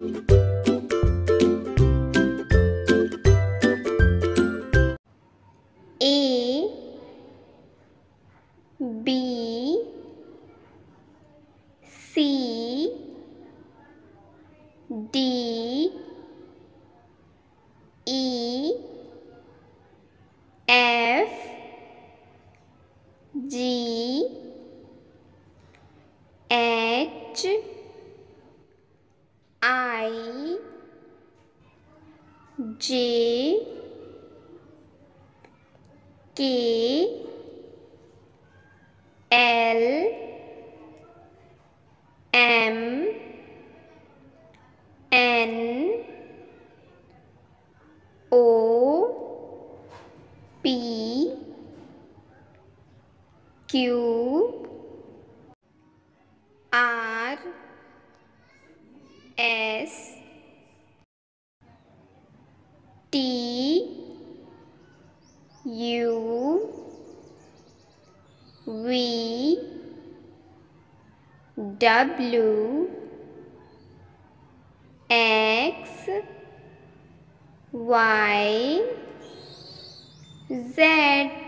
A B C D E F G H I J K L M N O P Q R S T U V W X Y Z।